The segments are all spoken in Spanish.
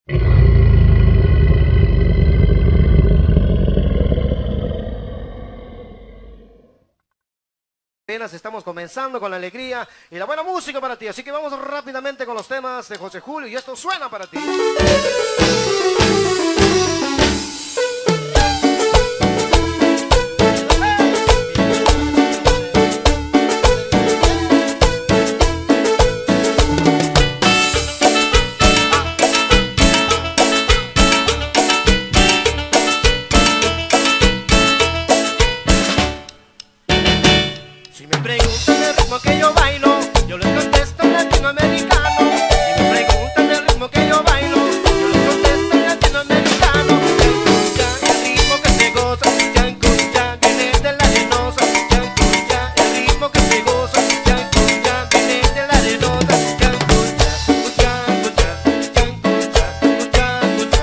Apenas estamos comenzando con la alegría y la buena música para ti, así que vamos rápidamente con los temas de José Julio y esto suena para ti. Si me preguntan el ritmo que yo bailo, yo les contesto en latinoamericano. Si me preguntan el ritmo que yo bailo, yo les contesto en latinoamericano. Yancuya, el ritmo que se goza, yancuya, viene de la arenosa. Yancuya, el ritmo que se goza, yancuya, viene de la arenosa. Yancuya, yancuya, yancuya, yancuya,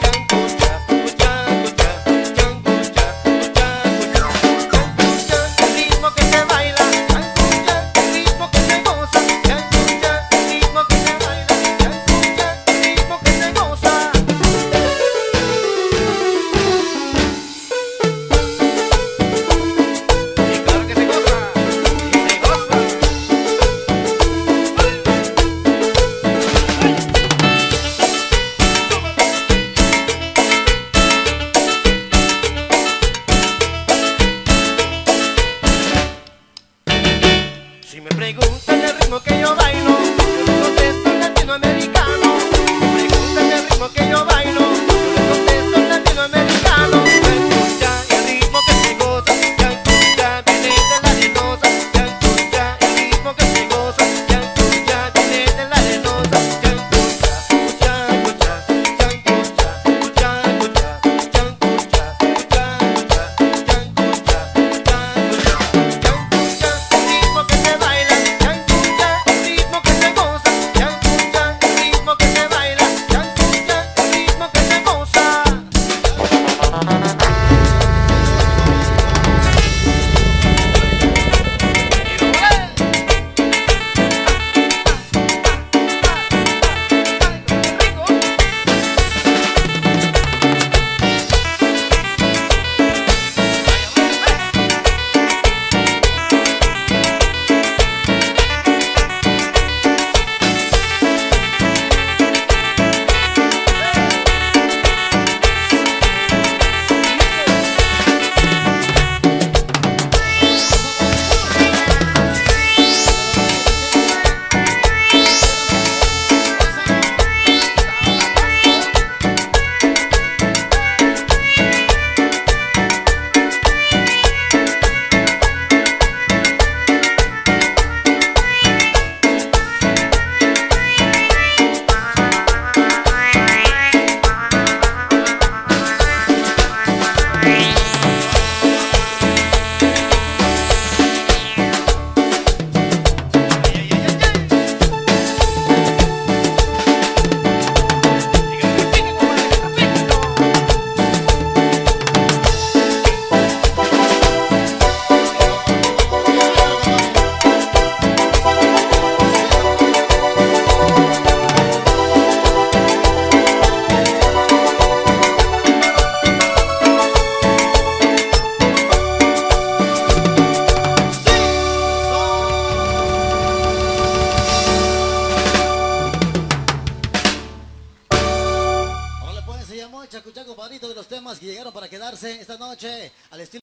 yancuya, el ritmo que se baila. Si me preguntan el ritmo que yo bailo, yo les contesto en latinoamericano. Si me preguntan el ritmo que yo bailo, yo les contesto en latinoamericano. Yancuya, el ritmo que se goza, yancuya, viene de la arenosa. Yancuya, el ritmo que se goza, yancuya, viene de la arenosa. Yancuya, yancuya, yancuya, yancuya, yancuya, yancuya, yancuya, el ritmo que se baila, yancuya, el ritmo que se goza, yancuya, el ritmo que se baila, yancuya, el ritmo que se goza. Se llamó el Chacuchá, compadrito, de los temas que llegaron para quedarse esta noche al estilo.